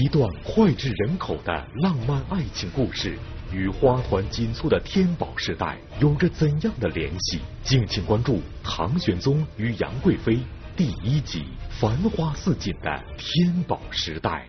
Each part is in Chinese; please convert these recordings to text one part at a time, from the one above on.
段脍炙人口的浪漫爱情故事与花团锦簇的天宝时代有着怎样的联系？敬请关注《唐玄宗与杨贵妃》第1集《繁花似锦的天宝时代》。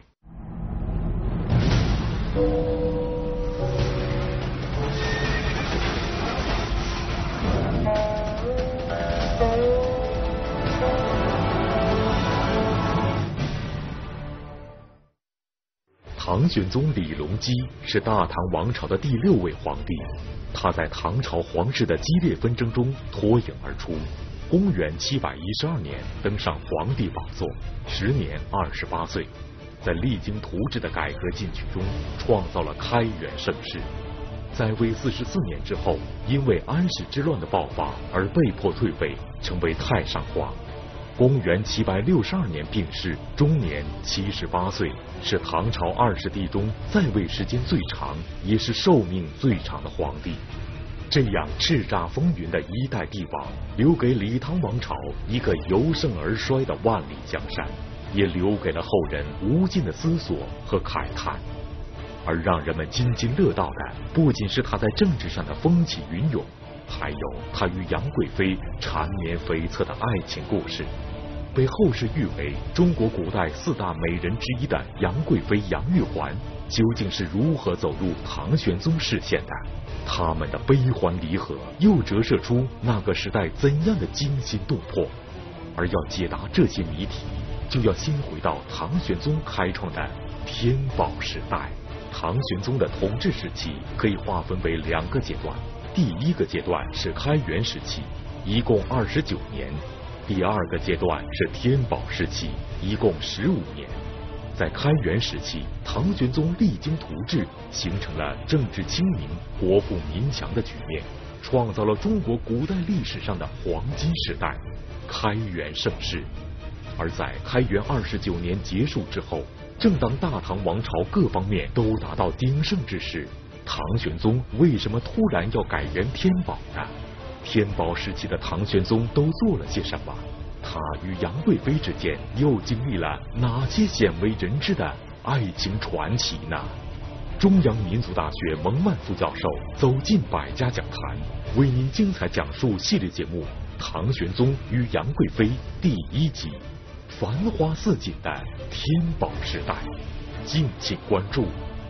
唐玄宗李隆基是大唐王朝的第6位皇帝，他在唐朝皇室的激烈纷争中脱颖而出。公元712年登上皇帝宝座，时年28岁，在励精图治的改革进取中创造了开元盛世。在位44年之后，因为安史之乱的爆发而被迫退位，成为太上皇。公元762年病逝，终年78岁，是唐朝20帝中在位时间最长，也是寿命最长的皇帝。这样叱咤风云的一代帝王，留给李唐王朝一个由盛而衰的万里江山，也留给了后人无尽的思索和慨叹。而让人们津津乐道的，不仅是他在政治上的风起云涌，还有他与杨贵妃缠绵悱恻的爱情故事。被后世誉为中国古代4大美人之一的杨贵妃杨玉环，究竟是如何走入唐玄宗视线的？他们的悲欢离合又折射出那个时代怎样的惊心动魄？而要解答这些谜题，就要先回到唐玄宗开创的天宝时代。唐玄宗的统治时期可以划分为2个阶段，第1个阶段是开元时期，一共29年。第2个阶段是天宝时期，一共15年。在开元时期，唐玄宗励精图治，形成了政治清明、国富民强的局面，创造了中国古代历史上的黄金时代——开元盛世。而在开元29年结束之后，正当大唐王朝各方面都达到鼎盛之时，唐玄宗为什么突然要改元天宝呢？天宝时期的唐玄宗都做了些什么？他与杨贵妃之间又经历了哪些鲜为人知的爱情传奇呢？中央民族大学蒙曼副教授走进百家讲坛，为您精彩讲述系列节目《唐玄宗与杨贵妃》第1集《繁花似锦的天宝时代》，敬请关注。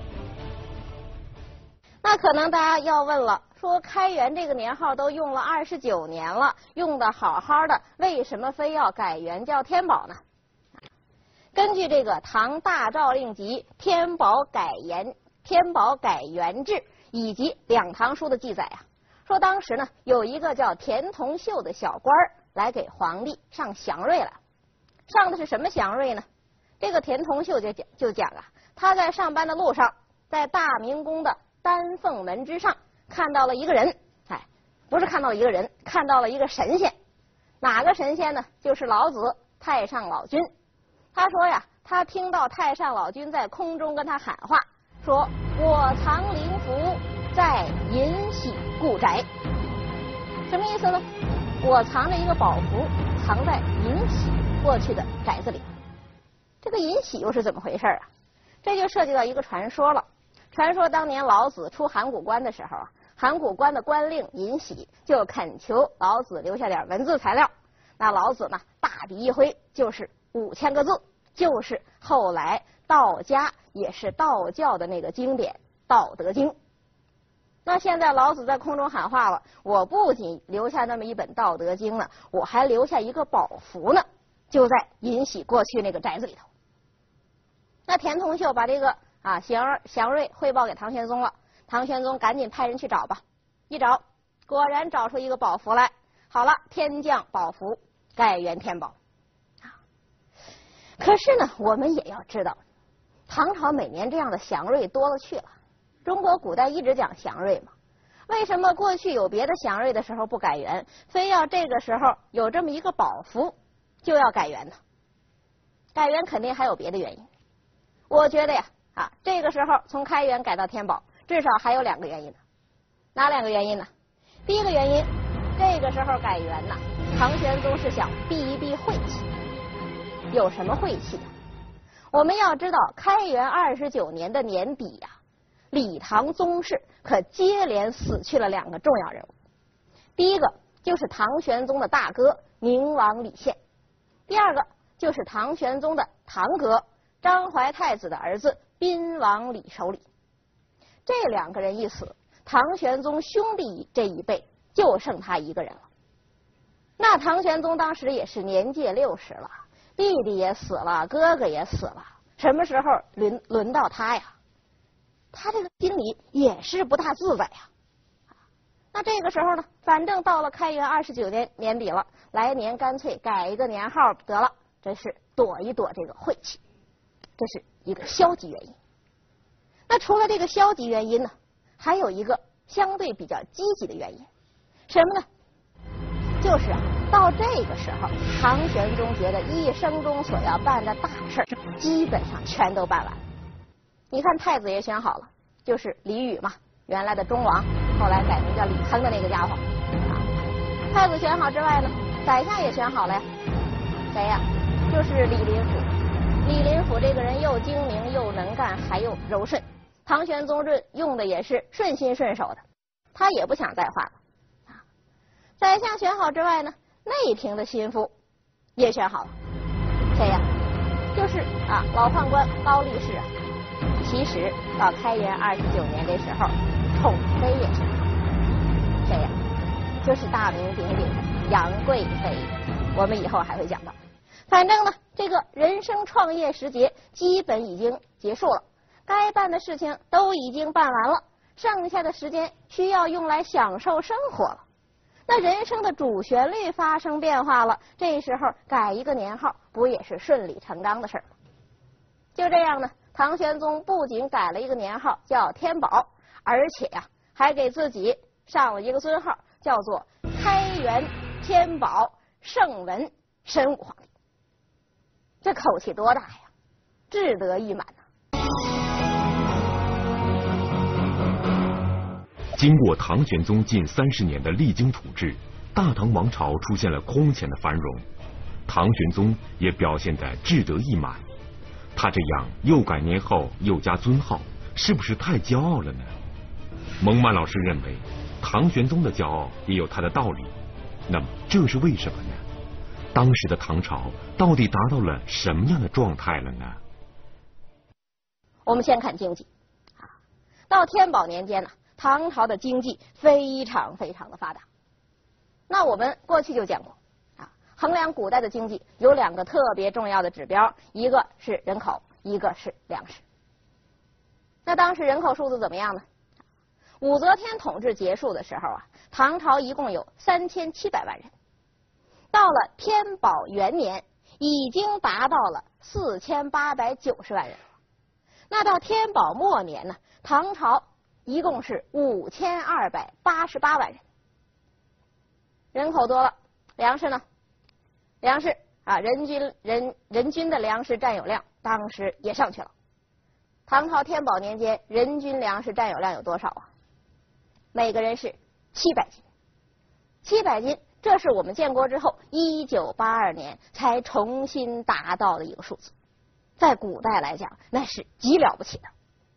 那可能大家要问了，说开元这个年号都用了29年了，用的好好的，为什么非要改元叫天宝呢？根据这个《唐大诏令集》天宝改元制以及两唐书的记载啊，说当时呢有一个叫田同秀的小官来给皇帝上祥瑞了。上的是什么祥瑞呢？这个田同秀就讲啊，他在上班的路上，在大明宫的丹凤门之上看到了一个人，不是看到了一个人，看到了一个神仙。哪个神仙呢？就是老子太上老君。他说呀，他听到太上老君在空中跟他喊话，说我藏灵符在银禧故宅。什么意思呢？我藏着一个宝符，藏在银禧过去的宅子里。这个银禧又是怎么回事啊？这就涉及到一个传说了。传说当年老子出函谷关的时候啊，函谷关的官令尹喜就恳求老子留下点文字材料。那老子呢，大笔一挥，就是5000个字，就是后来道家也是道教的那个经典《道德经》。那现在老子在空中喊话了，我不仅留下那么一本《道德经》呢，我还留下一个宝符呢，就在尹喜过去那个宅子里头。那田同秀把这个祥瑞汇报给唐玄宗了，唐玄宗赶紧派人去找吧。一找，果然找出一个宝符来。好了，天降宝符，改元天宝。可是呢，我们也要知道，唐朝每年这样的祥瑞多了去了。中国古代一直讲祥瑞嘛，为什么过去有别的祥瑞的时候不改元，非要这个时候有这么一个宝符就要改元呢？改元肯定还有别的原因。我觉得呀，这个时候从开元改到天宝，至少还有2个原因呢。哪2个原因呢？第一个原因，这个时候改元呢，唐玄宗是想避一避晦气。有什么晦气啊？ 我们要知道，开元29年的年底呀，李唐宗室可接连死去了2个重要人物。第一个就是唐玄宗的大哥宁王李宪，第二个就是唐玄宗的堂哥张怀太子的儿子宾王李守礼。这2个人一死，唐玄宗兄弟这一辈就剩他一个人了。那唐玄宗当时也是年届60了，弟弟也死了，哥哥也死了，什么时候轮到他呀？他这个心里也是不大自在呀。那这个时候呢，反正到了开元29年年底了，来年干脆改一个年号得了，真是躲一躲这个晦气，这是一个消极原因。那除了这个消极原因呢，还有一个相对比较积极的原因，什么呢？就是到这个时候，唐玄宗觉得一生中所要办的大事基本上全都办完了。你看太子也选好了，就是李宇嘛，原来的忠王，后来改名叫李亨的那个家伙啊。太子选好之外呢，宰相也选好了呀。谁呀？就是李林甫。李林甫这个人又精明又能干，还又柔顺。唐玄宗用的也是顺心顺手的，他也不想再换了。宰相选好之外呢，内廷的心腹也选好了。谁呀？就是老宦官高力士啊。其实到开元29年这时候，宠妃也选好了。谁呀？就是大名鼎鼎的杨贵妃。我们以后还会讲到。反正呢，这个人生创业时节基本已经结束了，该办的事情都已经办完了，剩下的时间需要用来享受生活了。那人生的主旋律发生变化了，这时候改一个年号，不也是顺理成章的事儿吗？就这样呢，唐玄宗不仅改了一个年号叫天宝，而且呀，还给自己上了一个尊号，叫做开元天宝圣文神武皇帝。这口气多大呀，志得意满呐！ 经过唐玄宗近30年的励精图治，大唐王朝出现了空前的繁荣，唐玄宗也表现得志得意满。他这样又改年号又加尊号，是不是太骄傲了呢？蒙曼老师认为，唐玄宗的骄傲也有他的道理。那么这是为什么呢？当时的唐朝到底达到了什么样的状态了呢？ 我们先看经济。到天宝年间呢，唐朝的经济非常非常的发达。那我们过去就讲过衡量古代的经济有2个特别重要的指标，一个是人口，一个是粮食。那当时人口数字怎么样呢？武则天统治结束的时候唐朝一共有3700万人，到了天宝元年已经达到了4890万人。那到天宝末年呢，唐朝一共是5288万人。人口多了，粮食呢？粮食人均的粮食占有量当时也上去了。唐朝天宝年间人均粮食占有量有多少啊？每个人是700斤。700斤，这是我们建国之后1982年才重新达到的一个数字，在古代来讲那是极了不起的。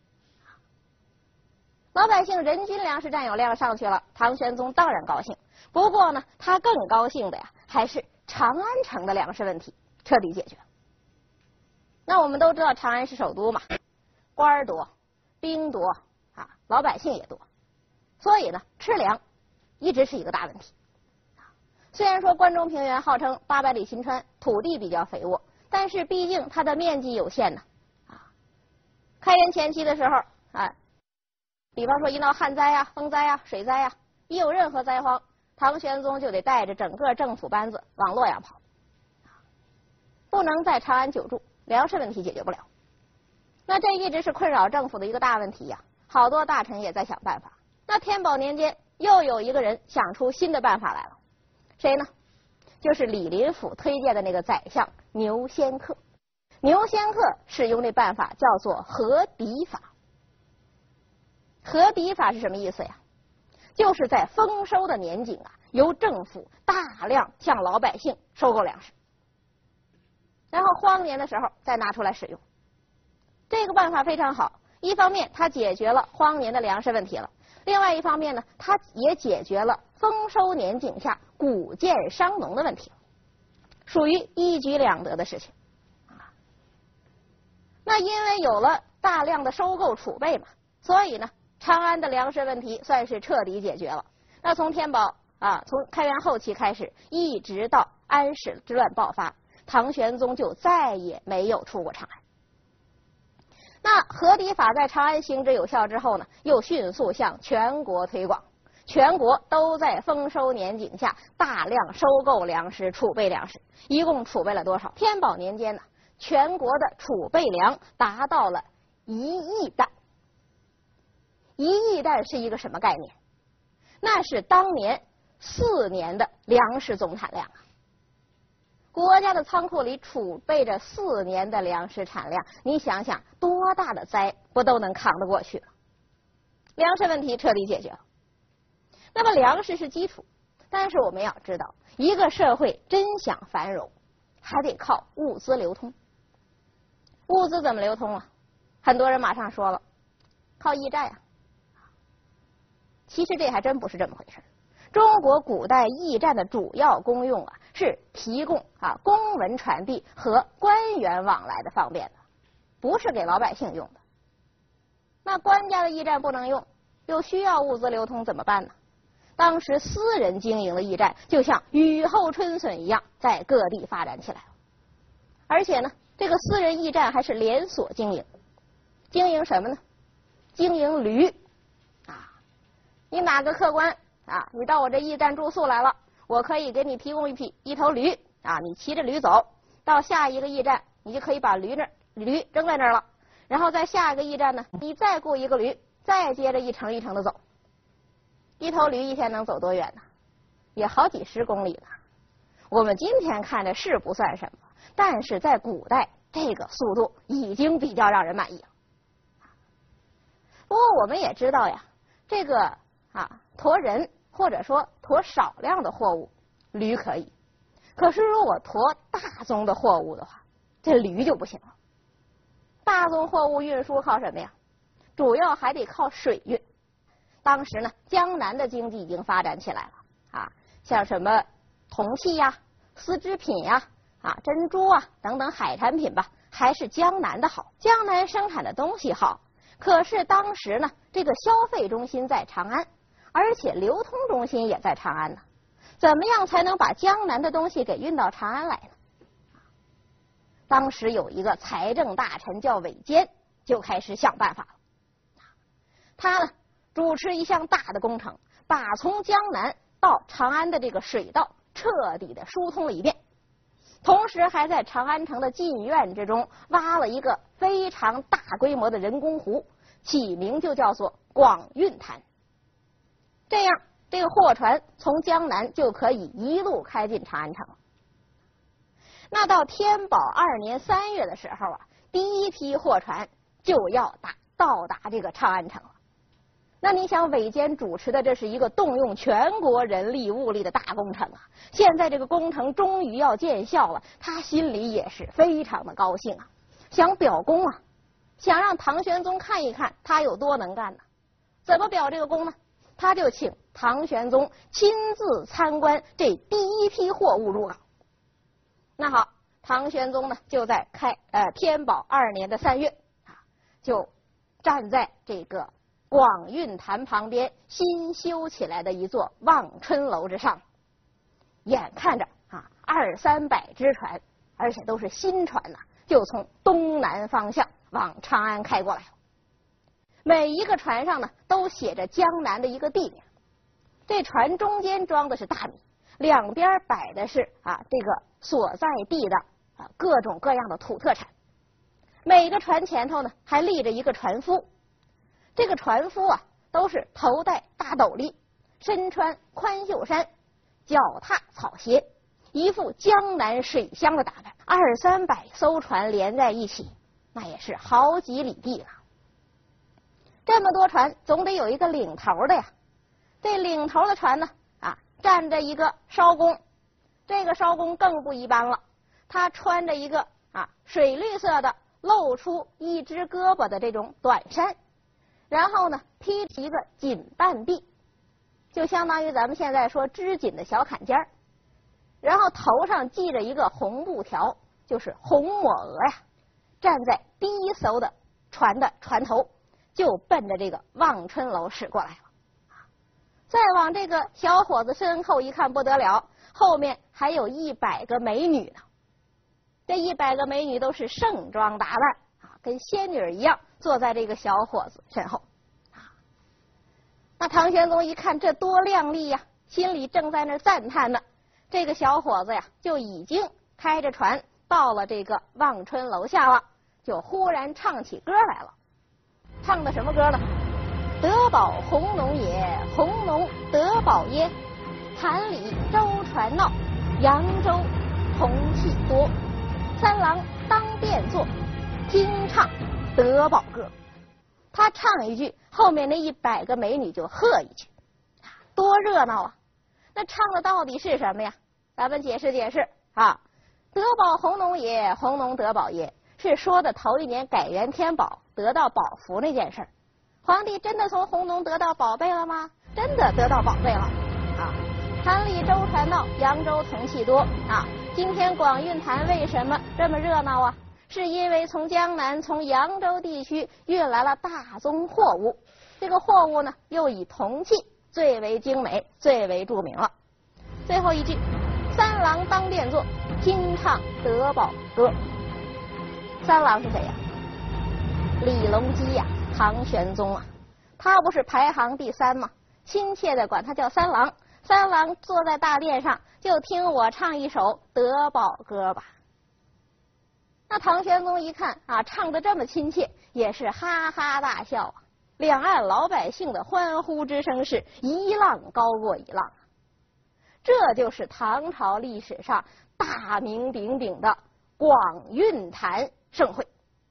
老百姓人均粮食占有量上去了，唐玄宗当然高兴。不过呢，他更高兴的还是长安城的粮食问题彻底解决。那我们都知道长安是首都嘛，官儿多，兵多老百姓也多，所以呢，吃粮一直是一个大问题。虽然说关中平原号称800里秦川，土地比较肥沃，但是毕竟它的面积有限呢。开元前期的时候比方说一闹旱灾风灾水灾一有任何灾荒，唐玄宗就得带着整个政府班子往洛阳跑，不能在长安久住，粮食问题解决不了。那这一直是困扰政府的一个大问题好多大臣也在想办法。那天宝年间又有一个人想出新的办法来了，谁呢？就是李林甫推荐的那个宰相牛仙客。牛仙客使用的办法叫做合敌法。合敌法是什么意思呀？就是在丰收的年景由政府大量向老百姓收购粮食，然后荒年的时候再拿出来使用。 这个办法非常好，一方面它解决了荒年的粮食问题了，另外一方面呢，它也解决了丰收年景下谷贱伤农的问题，属于一举两得的事情。那因为有了大量的收购储备嘛，所以呢，长安的粮食问题算是彻底解决了。那从天宝从开元后期开始，一直到安史之乱爆发，唐玄宗就再也没有出过长安。那合敌法在长安行之有效之后呢，又迅速向全国推广，全国都在丰收年景下大量收购粮食、储备粮食，一共储备了多少？天宝年间呢，全国的储备粮达到了1亿担。1亿担是一个什么概念？那是当年4年的粮食总产量啊！国家的仓库里储备着4年的粮食产量，你想想多大的灾不都能扛得过去了？粮食问题彻底解决了。那么粮食是基础，但是我们要知道，一个社会真想繁荣，还得靠物资流通。物资怎么流通啊？很多人马上说了，靠驿站啊。其实这还真不是这么回事。中国古代驿站的主要功用是提供公文传递和官员往来的方便的，不是给老百姓用的。那官家的驿站不能用，又需要物资流通，怎么办呢？当时私人经营的驿站就像雨后春笋一样，在各地发展起来了。而且呢，这个私人驿站还是连锁经营，经营什么呢？经营驴你哪个客官你到我这驿站住宿来了，我可以给你提供一头驴你骑着驴走到下一个驿站，你就可以把驴扔在那儿了，然后在下一个驿站呢，你再雇一个驴，再接着一程一程的走。一头驴一天能走多远呢？也好几10公里呢。我们今天看着是不算什么，但是在古代这个速度已经比较让人满意了。不过我们也知道呀，这个驮人或者说驮少量的货物，驴可以。可是如果驮大宗的货物的话，这驴就不行了。大宗货物运输靠什么呀？主要还得靠水运。当时呢，江南的经济已经发展起来了像什么铜器丝织品珍珠等等海产品吧，还是江南的好。江南生产的东西好，可是当时呢，这个消费中心在长安，而且流通中心也在长安呢。怎么样才能把江南的东西给运到长安来呢？当时有一个财政大臣叫韦坚，就开始想办法了。他呢，主持一项大的工程，把从江南到长安的这个水道彻底的疏通了一遍，同时还在长安城的禁苑之中挖了一个非常大规模的人工湖，起名就叫做广运潭。这样这个货船从江南就可以一路开进长安城了。那到天宝2年3月的时候第一批货船就要到达这个长安城了。那你想，韦坚主持的这是一个动用全国人力物力的大工程现在这个工程终于要见效了，他心里也是非常的高兴想表功想让唐玄宗看一看他有多能干呢。怎么表这个功呢？他就请唐玄宗亲自参观这第一批货物入港。那好，唐玄宗呢就在天宝2年的3月就站在这个广运潭旁边新修起来的一座望春楼之上，眼看着200-300只船，而且都是新船就从东南方向往长安开过来了。每一个船上呢都写着江南的一个地名，这船中间装的是大米，两边摆的是这个所在地的各种各样的土特产。每个船前头呢还立着一个船夫，这个船夫都是头戴大斗笠，身穿宽袖衫，脚踏草鞋，一副江南水乡的打扮。200-300艘船连在一起，那也是好几里地了。这么多船总得有一个领头的呀。这领头的船呢站着一个艄公，这个艄公更不一般了，他穿着一个水绿色的露出一只胳膊的这种短衫，然后呢披着一个锦半臂，就相当于咱们现在说织锦的小坎肩儿，然后头上系着一个红布条，就是红抹额呀，站在第一艘的船的船头，就奔着这个望春楼驶过来了。再往这个小伙子身后一看，不得了，后面还有100个美女呢。这100个美女都是盛装打扮啊，跟仙女一样，坐在这个小伙子身后。那唐玄宗一看这多靓丽呀，心里正在那赞叹呢。这个小伙子呀，就已经开着船到了这个望春楼下了，就忽然唱起歌来了。唱的什么歌呢？德保红龙也，红龙德保耶，潭里舟船闹，扬州铜器多。三郎当便坐，听唱德保歌。他唱一句，后面那100个美女就喝一句，多热闹啊！那唱的到底是什么呀？咱们解释解释啊。德保红龙也，红龙德保耶，是说的头一年改元天宝得到宝符那件事儿。皇帝真的从红龙得到宝贝了吗？真的得到宝贝了啊！潭里舟船闹，扬州铜器多啊！今天广运潭为什么这么热闹啊？是因为从江南、从扬州地区运来了大宗货物，这个货物呢又以铜器最为精美、最为著名了。最后一句，三郎当便坐，听唱德保歌。三郎是谁呀？李隆基呀，唐玄宗啊，他不是排行第3吗？亲切的管他叫三郎。三郎坐在大殿上，就听我唱一首德保歌吧。那唐玄宗一看啊，唱得这么亲切，也是哈哈大笑啊。两岸老百姓的欢呼之声是一浪高过一浪。这就是唐朝历史上大名鼎鼎的广运潭盛会。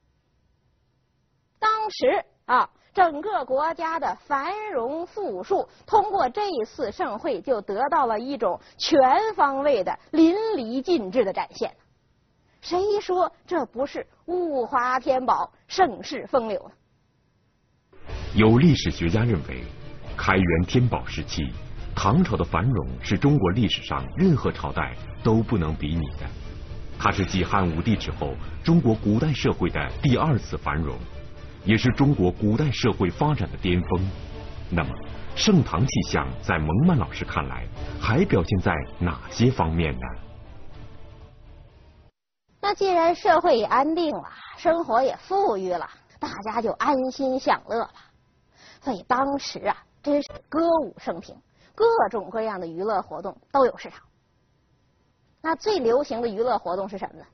当时啊，整个国家的繁荣富庶，通过这一次盛会就得到了一种全方位的淋漓尽致的展现。谁说这不是物华天宝、盛世风流呢？ 有历史学家认为，开元天宝时期，唐朝的繁荣是中国历史上任何朝代都不能比拟的。它是继汉武帝之后，中国古代社会的第2次繁荣，也是中国古代社会发展的巅峰。那么，盛唐气象在蒙曼老师看来，还表现在哪些方面呢？ 那既然社会也安定了，生活也富裕了，大家就安心享乐了。所以当时啊，真是歌舞升平，各种各样的娱乐活动都有市场。那最流行的娱乐活动是什么呢？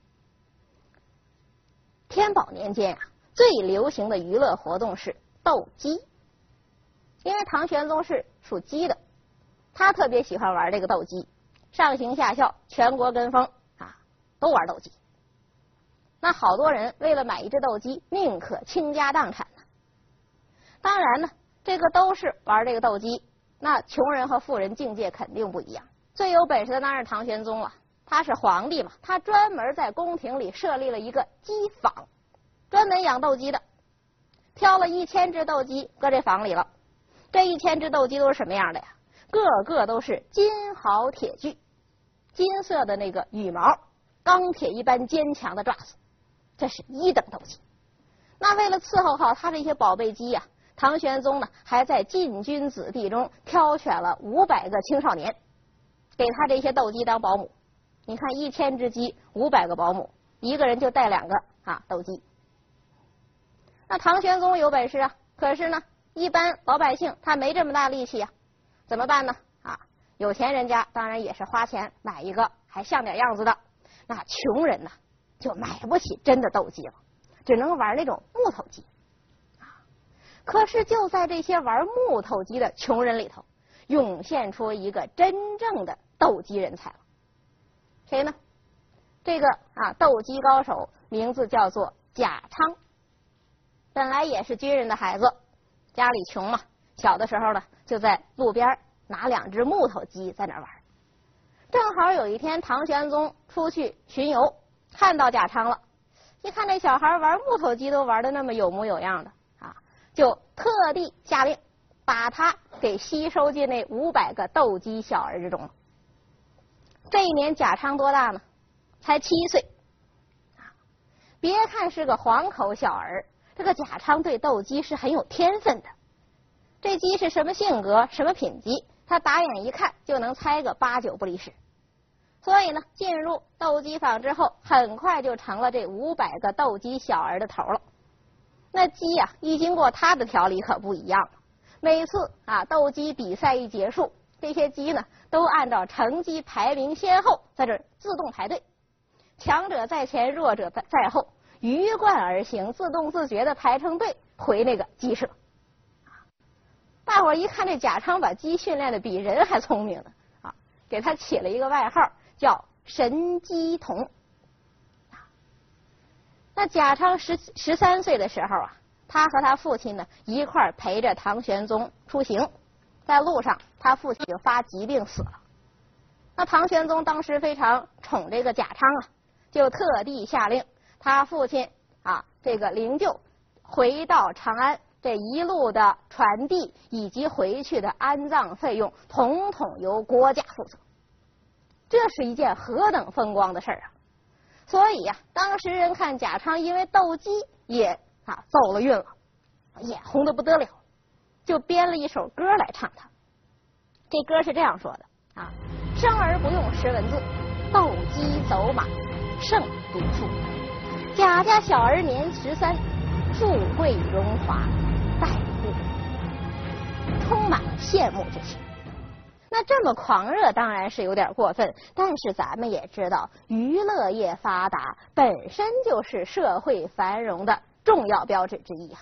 天宝年间啊，最流行的娱乐活动是斗鸡。因为唐玄宗是属鸡的，他特别喜欢玩这个斗鸡，上行下效，全国跟风啊，都玩斗鸡。那好多人为了买一只斗鸡，宁可倾家荡产呢。当然呢，这个都是玩这个斗鸡，那穷人和富人境界肯定不一样。最有本事的当然是唐玄宗了，他是皇帝嘛，他专门在宫廷里设立了一个鸡坊，专门养斗鸡的，挑了1000只斗鸡搁这坊里了。这1000只斗鸡都是什么样的呀？个个都是金毫铁具，金色的那个羽毛，钢铁一般坚强的爪子，这是1等斗鸡。那为了伺候好他这些宝贝鸡呀，唐玄宗呢还在禁军子弟中挑选了500个青少年，给他这些斗鸡当保姆。你看1000只鸡，500个保姆，一个人就带2个斗鸡。那唐玄宗有本事啊，可是呢，一般老百姓他没这么大力气啊，怎么办呢？有钱人家当然也是花钱买一个还像点样子的，那穷人呢就买不起真的斗鸡了，只能玩那种木头鸡。可是就在这些玩木头鸡的穷人里头，涌现出一个真正的斗鸡人才了。谁呢？这个斗鸡高手名字叫做贾昌，本来也是军人的孩子，家里穷嘛，小的时候呢就在路边拿2只木头鸡在那玩。正好有一天唐玄宗出去巡游，看到贾昌了， 一看这小孩玩木头鸡都玩得那么有模有样的啊，就特地下令把他给吸收进那500个斗鸡小儿之中了。这一年贾昌多大呢？才7岁。别看是个黄口小儿，这个贾昌对斗鸡是很有天分的。这鸡是什么性格、什么品级，他打眼一看就能猜个8、9不离十。所以呢，进入斗鸡坊之后，很快就成了这500个斗鸡小儿的头了。那鸡呀，一经过他的调理可不一样了。每次斗鸡比赛一结束，这些鸡呢都按照成绩排名先后在这自动排队，强者在前，弱者在后，鱼贯而行，自动自觉的排成队回那个鸡舍。大伙儿一看这贾昌把鸡训练的比人还聪明呢啊，给他起了一个外号叫神鸡童。那贾昌13岁的时候啊，他和他父亲呢一块儿陪着唐玄宗出行，在路上他父亲就发疾病死了。那唐玄宗当时非常宠这个贾昌啊，就特地下令他父亲这个灵柩回到长安，这一路的传递以及回去的安葬费用，统统由国家负责。这是一件何等风光的事儿啊！所以呀，当时人看贾昌因为斗鸡也走了运了，眼红得不得了，就编了一首歌来唱他。这歌是这样说的啊：生而不用10文字，斗鸡走马胜读书。贾家小儿年13，富贵荣华待不得，充满了羡慕之情。那这么狂热当然是有点过分，但是咱们也知道，娱乐业发达本身就是社会繁荣的重要标志之一啊。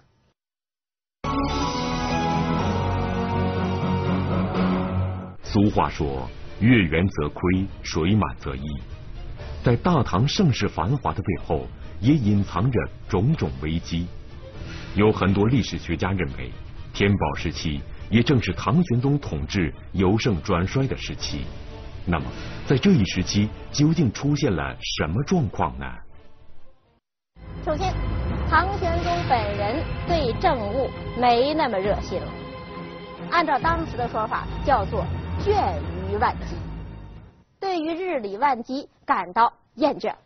俗话说，月圆则亏，水满则溢。在大唐盛世繁华的背后，也隐藏着种种危机。有很多历史学家认为，天宝时期也正是唐玄宗统治由盛转衰的时期。那么，在这一时期究竟出现了什么状况呢？ 首先，唐玄宗本人对政务没那么热心了，按照当时的说法，叫做倦于万机，对于日理万机感到厌倦。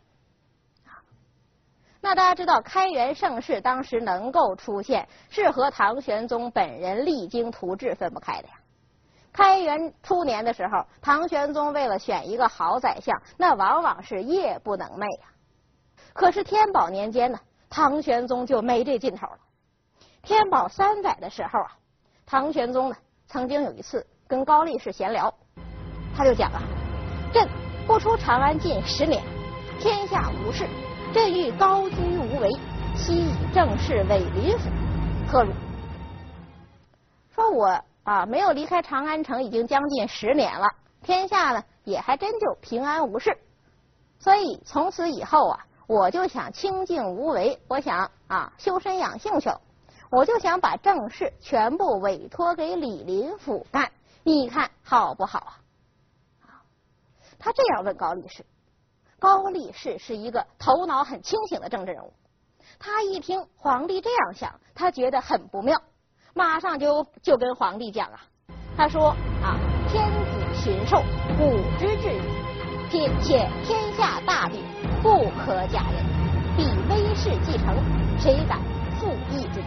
那大家知道，开元盛世当时能够出现，是和唐玄宗本人励精图治分不开的呀。开元初年的时候，唐玄宗为了选一个好宰相，那往往是夜不能寐呀。可是天宝年间呢，唐玄宗就没这劲头了。天宝3载的时候啊，唐玄宗呢曾经有一次跟高力士闲聊，他就讲朕不出长安近10年，天下无事。朕欲高居无为，悉以政事委林府，何如？说我没有离开长安城已经将近10年了，天下呢也还真就平安无事，所以从此以后我就想清静无为，我想修身养性去了，我就想把政事全部委托给李林府干，你看好不好啊？他这样问高力士。高力士是一个头脑很清醒的政治人物，他一听皇帝这样想，他觉得很不妙，马上就跟皇帝讲他说天子巡狩，古之至矣，且天下大病，不可假人，彼威势既成，谁敢复议之者？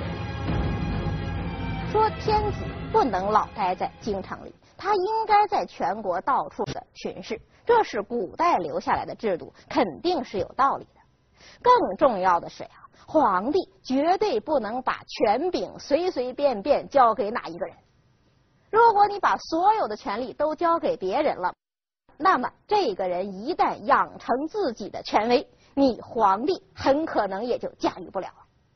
说天子不能老待在京城里，他应该在全国到处的巡视，这是古代留下来的制度，肯定是有道理的。更重要的是皇帝绝对不能把权柄随随便便交给哪一个人。如果你把所有的权力都交给别人了，那么这个人一旦养成自己的权威，你皇帝很可能也就驾驭不了。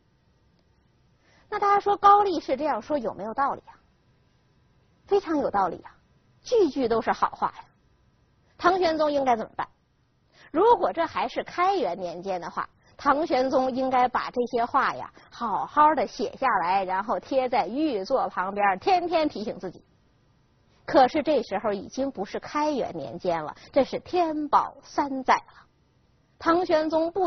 那大家说高力士这样说有没有道理非常有道理句句都是好话呀。唐玄宗应该怎么办？如果这还是开元年间的话，唐玄宗应该把这些话好好的写下来，然后贴在御座旁边，天天提醒自己。可是这时候已经不是开元年间了，这是天宝3载了。唐玄宗不仅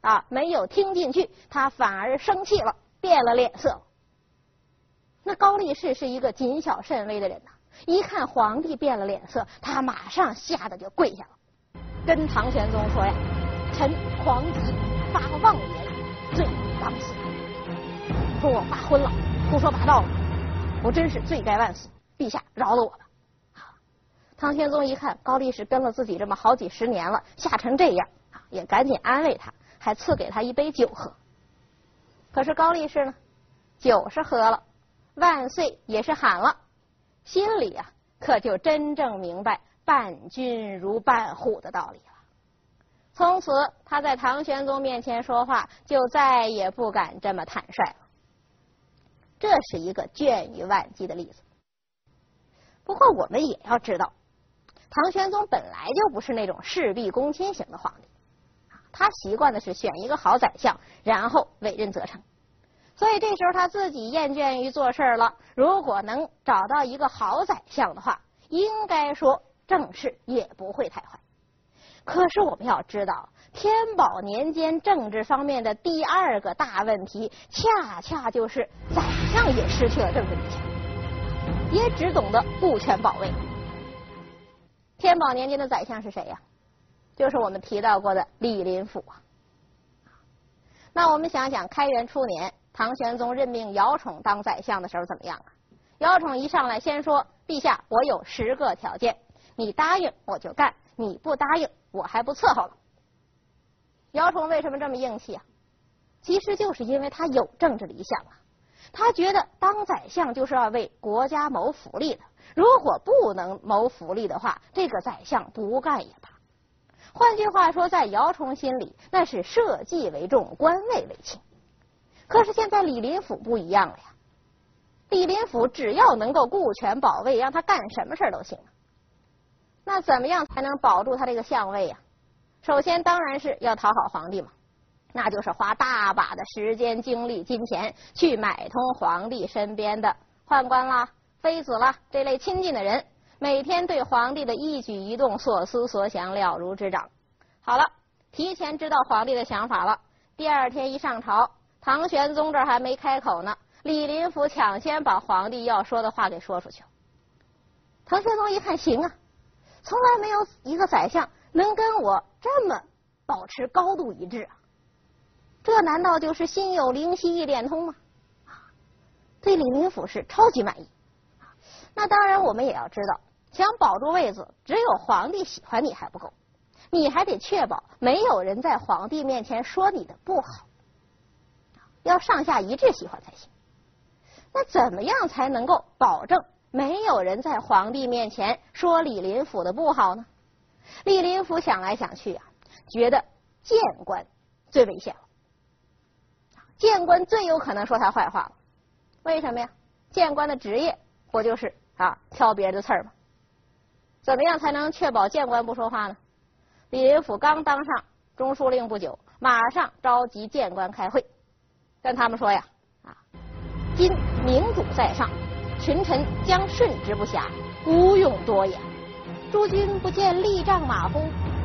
没有听进去，他反而生气了，变了脸色。那高力士是一个谨小慎微的人呐，一看皇帝变了脸色，他马上吓得就跪下了，跟唐玄宗说呀：“臣皇极发妄言，罪当死。说我发昏了，胡说八道了，我真是罪该万死，陛下饶了我吧。”唐玄宗一看高力士跟了自己这么好几十年了，吓成这样，也赶紧安慰他，还赐给他一杯酒喝。可是高力士呢，酒是喝了，万岁也是喊了，心里可就真正明白伴君如伴虎的道理了。从此他在唐玄宗面前说话就再也不敢这么坦率了。这是一个隽于万机的例子。不过我们也要知道，唐玄宗本来就不是那种事必躬亲型的皇帝，他习惯的是选一个好宰相，然后委任责成。所以这时候他自己厌倦于做事了，如果能找到一个好宰相的话，应该说政事也不会太坏。可是我们要知道，天宝年间政治方面的第二个大问题，恰恰就是宰相也失去了政治理想，也只懂得顾全保卫。天宝年间的宰相是谁呀？就是我们提到过的李林甫啊。那我们想想，开元初年唐玄宗任命姚宠当宰相的时候怎么样啊？姚宠一上来先说：“陛下，我有10个条件，你答应我就干，你不答应我还不伺候了。”姚宠为什么这么硬气啊？其实就是因为他有政治理想啊，他觉得当宰相就是要为国家谋福利的，如果不能谋福利的话，这个宰相不干也罢。换句话说，在姚崇心里，那是社稷为重，官位为轻。可是现在李林甫不一样了呀，李林甫只要能够顾全保卫，让他干什么事都行。那怎么样才能保住他这个相位呀？首先当然是要讨好皇帝嘛，那就是花大把的时间、精力、金钱去买通皇帝身边的宦官啦、妃子啦这类亲近的人，每天对皇帝的一举一动、所思所想了如指掌。好了，提前知道皇帝的想法了，第二天一上朝，唐玄宗这儿还没开口呢，李林甫抢先把皇帝要说的话给说出去了。唐玄宗一看，行啊，从来没有一个宰相能跟我这么保持高度一致啊，这难道就是心有灵犀一点通吗？对李林甫是超级满意。那当然我们也要知道，想保住位子，只有皇帝喜欢你还不够，你还得确保没有人在皇帝面前说你的不好，要上下一致喜欢才行。那怎么样才能够保证没有人在皇帝面前说李林甫的不好呢？李林甫想来想去啊，觉得谏官最危险了，谏官最有可能说他坏话了。为什么呀？谏官的职业不就是挑别人的刺儿吗？怎么样才能确保谏官不说话呢？李林甫刚当上中书令不久，马上召集谏官开会，跟他们说呀，今明主在上，群臣将顺之不暇，无用多言。诸君不见立仗马蜂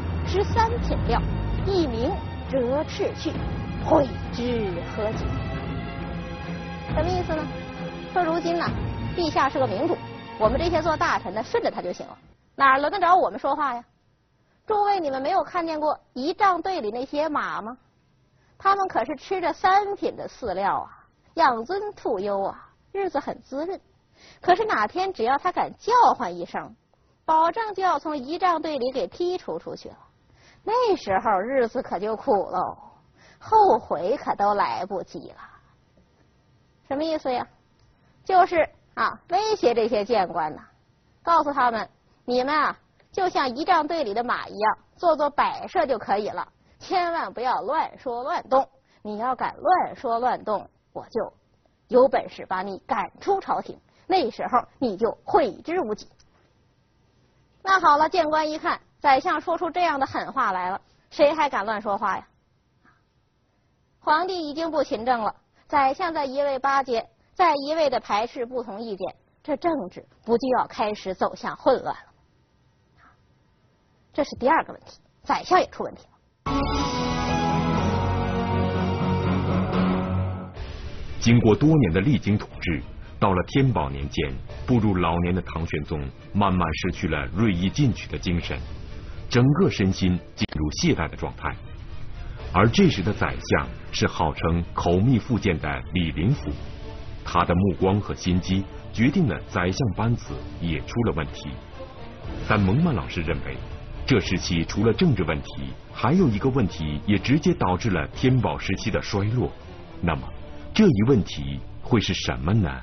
13品料，一鸣折翅去，悔之何及？什么意思呢？说如今呢，陛下是个明主，我们这些做大臣的顺着他就行了，哪轮得着我们说话呀？诸位，你们没有看见过仪仗队里那些马吗？他们可是吃着3品的饲料啊，养尊处优啊，日子很滋润。可是哪天只要他敢叫唤一声，保证就要从仪仗队里给剔除出去了。那时候日子可就苦喽，后悔可都来不及了。什么意思呀？就是威胁这些谏官呢，告诉他们，你们就像仪仗队里的马一样，做做摆设就可以了，千万不要乱说乱动。你要敢乱说乱动，我就有本事把你赶出朝廷，那时候你就悔之无及。那好了，谏官一看宰相说出这样的狠话来了，谁还敢乱说话呀？皇帝已经不勤政了，宰相在一味巴结，再一味的排斥不同意见，这政治不就要开始走向混乱了？这是第二个问题，宰相也出问题了。 经过多年的励精图治，到了天宝年间，步入老年的唐玄宗慢慢失去了锐意进取的精神，整个身心进入懈怠的状态。而这时的宰相是号称口蜜腹剑的李林甫，他的目光和心机决定了宰相班子也出了问题。但蒙曼老师认为，这时期除了政治问题，还有一个问题也直接导致了天宝时期的衰落。那么这一问题会是什么呢？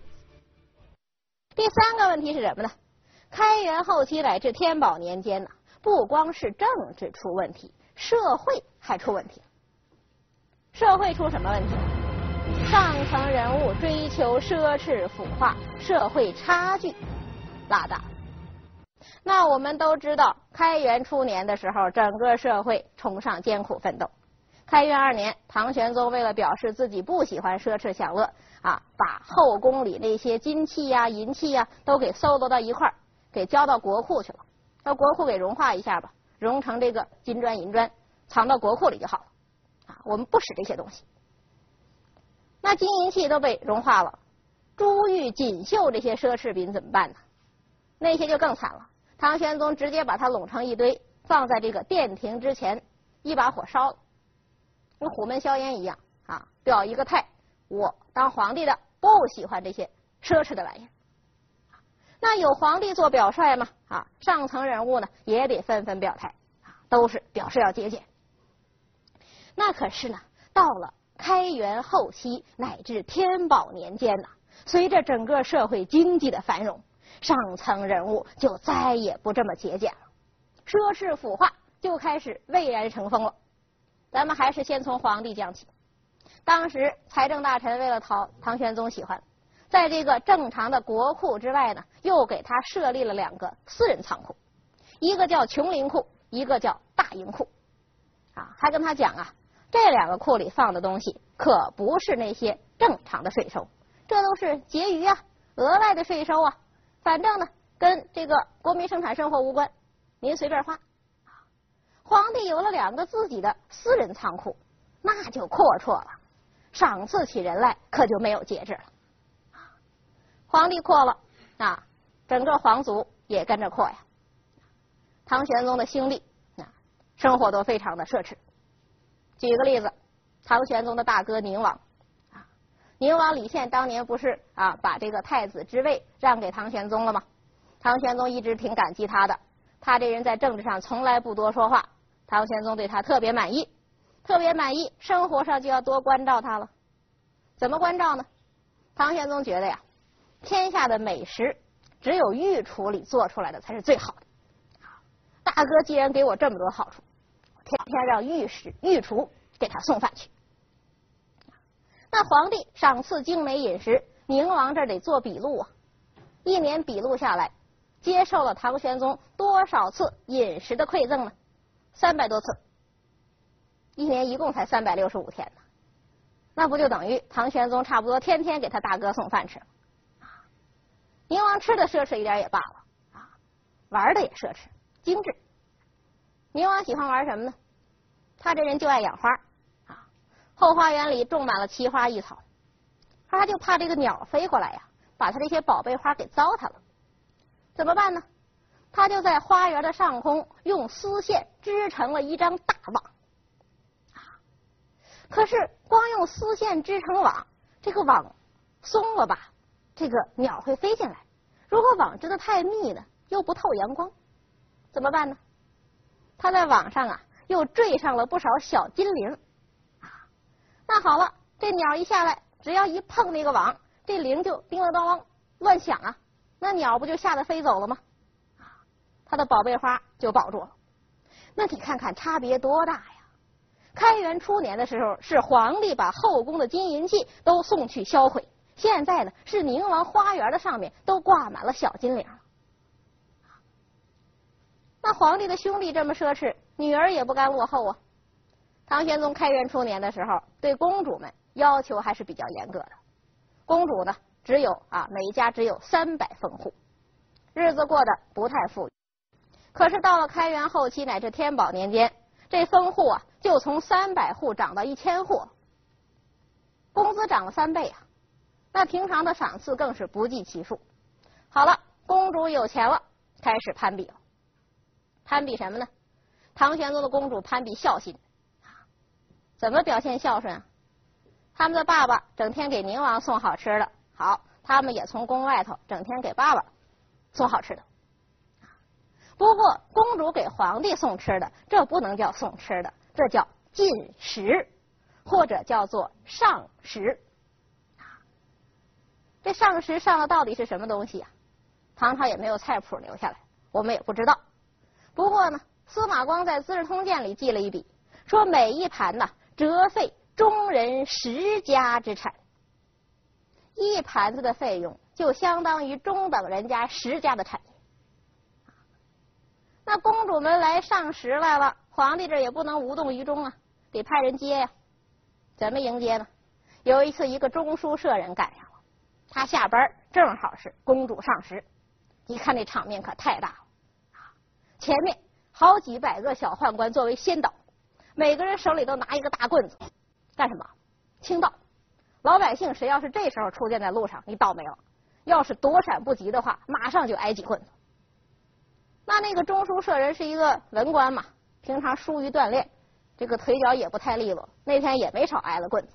第三个问题是什么呢？开元后期乃至天宝年间呢，不光是政治出问题，社会还出问题。社会出什么问题？上层人物追求奢侈腐化，社会差距拉大。那我们都知道，开元初年的时候，整个社会崇尚艰苦奋斗。开元2年，唐玄宗为了表示自己不喜欢奢侈享乐把后宫里那些金器呀、银器呀都给搜罗到一块儿，给交到国库去了。让国库给融化一下吧，融成这个金砖、银砖，藏到国库里就好了。我们不使这些东西。那金银器都被融化了，珠玉锦绣这些奢侈品怎么办呢？那些就更惨了。唐玄宗直接把它拢成一堆，放在这个殿庭之前，一把火烧了，跟虎门销烟一样表一个态，我当皇帝的不喜欢这些奢侈的玩意儿。那有皇帝做表率嘛上层人物呢也得纷纷表态都是表示要节俭。那可是呢，到了开元后期乃至天宝年间呢，随着整个社会经济的繁荣，上层人物就再也不这么节俭了，奢侈腐化就开始蔚然成风了。咱们还是先从皇帝讲起。当时财政大臣为了讨唐玄宗喜欢，在这个正常的国库之外呢，又给他设立了2个私人仓库，一个叫琼林库，一个叫大营库还跟他讲这2个库里放的东西可不是那些正常的税收，这都是结余额外的税收反正呢跟这个国民生产生活无关，您随便花。皇帝有了2个自己的私人仓库，那就阔绰了，赏赐起人来可就没有节制了。皇帝阔了整个皇族也跟着阔呀。唐玄宗的兄弟生活都非常的奢侈。举个例子，唐玄宗的大哥宁王宁王李宪当年不是把这个太子之位让给唐玄宗了吗？唐玄宗一直挺感激他的，他这人在政治上从来不多说话，唐玄宗对他特别满意，生活上就要多关照他了。怎么关照呢？唐玄宗觉得天下的美食只有御厨里做出来的才是最好的。大哥既然给我这么多好处，天天让御厨给他送饭去。那皇帝赏赐精美饮食，宁王这得做笔录1年笔录下来，接受了唐玄宗多少次饮食的馈赠呢？300多次，1年一共才365天呢，那不就等于唐玄宗差不多天天给他大哥送饭吃了宁王吃的奢侈一点也罢了玩的也奢侈精致。宁王喜欢玩什么呢？他这人就爱养花后花园里种满了奇花异草，他就怕这个鸟飞过来把他这些宝贝花给糟蹋了。怎么办呢？他就在花园的上空用丝线织成了一张大网可是光用丝线织成网，这个网松了吧，这个鸟会飞进来，如果网织得太密呢，又不透阳光，怎么办呢？他在网上又缀上了不少小金铃那好了，这鸟一下来，只要一碰那个网，这铃就叮了当啷乱响那鸟不就吓得飞走了吗？他的宝贝花就保住了。那你看看差别多大呀！开元初年的时候是皇帝把后宫的金银器都送去销毁，现在呢是宁王花园的上面都挂满了小金铃。那皇帝的兄弟这么奢侈，女儿也不甘落后唐玄宗开元初年的时候，对公主们要求还是比较严格的。公主呢，只有每一家只有300封户，日子过得不太富裕。可是到了开元后期乃至天宝年间，这封户就从300户涨到1000户。 工资涨了3倍啊，那平常的赏赐更是不计其数。好了，公主有钱了，开始攀比了。攀比什么呢？唐玄宗的公主攀比孝心，怎么表现孝顺啊？他们的爸爸整天给宁王送好吃的，好，他们也从宫外头整天给爸爸送好吃的。不过公主给皇帝送吃的，这不能叫送吃的，这叫进食，或者叫做上食。这上食上的到底是什么东西啊？唐朝也没有菜谱留下来，我们也不知道。不过呢，司马光在《资治通鉴》里记了一笔，说每一盘呢折费中人10家之产，一盘子的费用就相当于中等人家10家的产业。那公主们来上食来了，皇帝这也不能无动于衷啊，得派人接呀。怎么迎接呢？有一次，一个中书舍人赶上了，他下班正好是公主上食，一看这场面可太大了，前面好几百个小宦官作为先导，每个人手里都拿一个大棍子，干什么？清道。老百姓谁要是这时候出现在路上，你倒霉了。要是躲闪不及的话，马上就挨几棍子。那个中书舍人是一个文官嘛，平常疏于锻炼，这个腿脚也不太利落，那天也没少挨了棍子。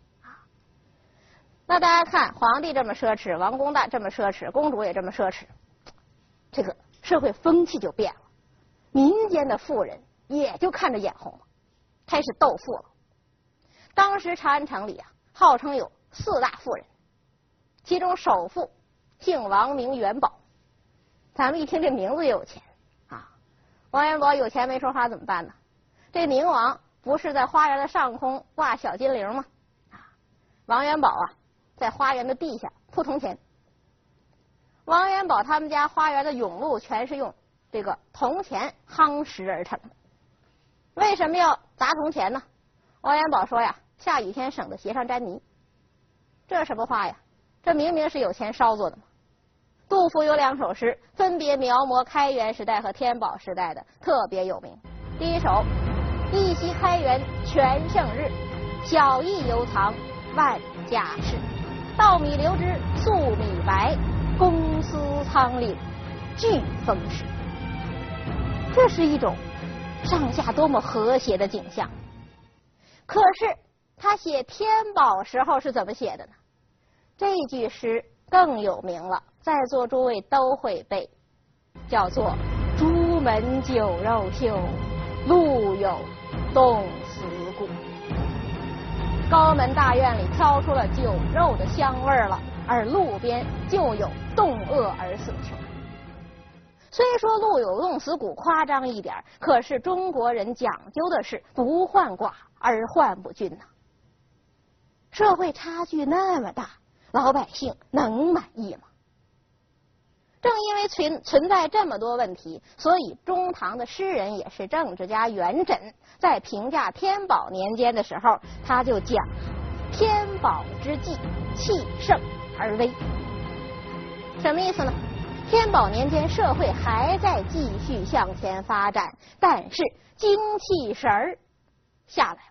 那大家看，皇帝这么奢侈，王公大这么奢侈，公主也这么奢侈，这个社会风气就变了，民间的富人也就看着眼红了，开始斗富了。当时长安城里啊，号称有4大富人，其中首富姓王，名元宝。咱们一听这名字有钱啊，王元宝有钱没说话怎么办呢？这宁王不是在花园的上空挂小金铃吗？王元宝啊，在花园的地下铺铜钱。王元宝他们家花园的甬路全是用这个铜钱夯实而成的。为什么要砸铜钱呢？王元宝说呀，下雨天省得鞋上沾泥。这什么话呀？这明明是有钱烧做的嘛。杜甫有2首诗，分别描摹开元时代和天宝时代的，特别有名。第一首：一夕开元全盛日，小邑犹藏万家室。稻米流脂粟米白，公私仓廪俱丰实。这是一种上下多么和谐的景象。可是他写天宝时候是怎么写的呢？这句诗更有名了，在座诸位都会背，叫做朱门酒肉臭，路有冻死骨。高门大院里飘出了酒肉的香味了，而路边就有冻饿而死的穷人。虽说路有冻死骨夸张一点，可是中国人讲究的是不患寡而患不均呐。社会差距那么大，老百姓能满意吗？正因为存在这么多问题，所以中唐的诗人也是政治家元稹在评价天宝年间的时候，他就讲天宝之际，气盛而微。什么意思呢？天宝年间社会还在继续向前发展，但是精气神儿下来了。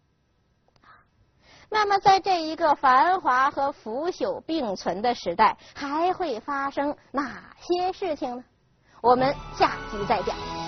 那么在这一个繁华和腐朽并存的时代，还会发生哪些事情呢？我们下集再讲。